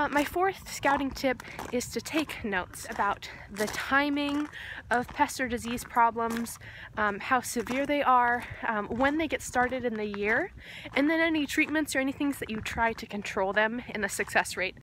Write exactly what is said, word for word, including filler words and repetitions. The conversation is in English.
Uh, my fourth scouting tip is to take notes about the timing of pest or disease problems, um, how severe they are, um, when they get started in the year, and then any treatments or anything that you try to control them and the success rate.